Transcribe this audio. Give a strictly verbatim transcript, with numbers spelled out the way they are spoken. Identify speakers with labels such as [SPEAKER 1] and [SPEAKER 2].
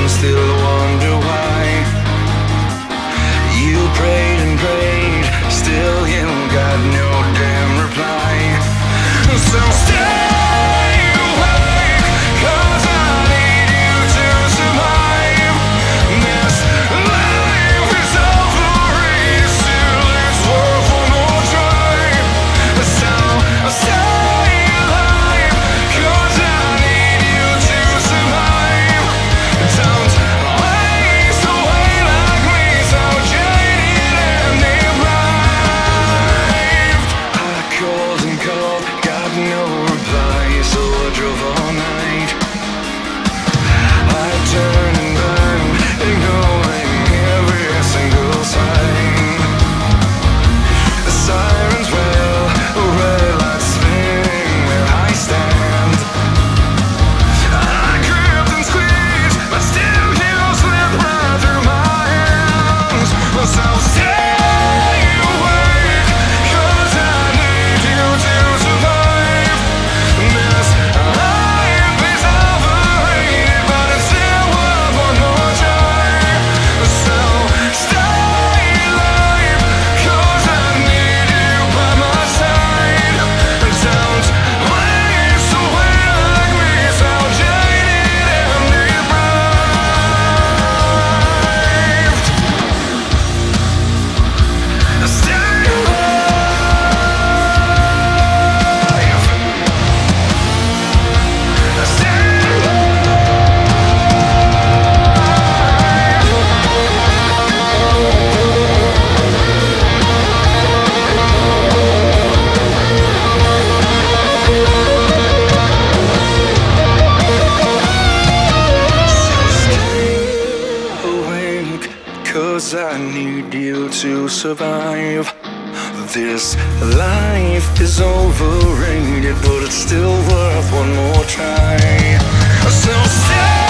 [SPEAKER 1] still wonder why. You prayed and prayed, still you got no damn reply. So stay awake, 'cause I need you to survive. This life is overrated, still it's worth one more try. So stay alive, 'cause I need you to survive. Don't waste away like me, so jaded and deprived. I called and called, got no reply, so I drove all night. I turned and burned, ignoring every single sign. The sirens wail, red lights spinning where I stand. I gripped and squeezed, but still you slipped right through my hands. So stay awake, 'cause I need you to survive. This life is overrated, but it's still worth one more try. So stay alive, 'cause I need you by my side. Don't waste away like me, so jaded and deprived. Stay alive. Stay awake, 'cause I need you to survive. This life is overrated, but it's still worth one more try. So stay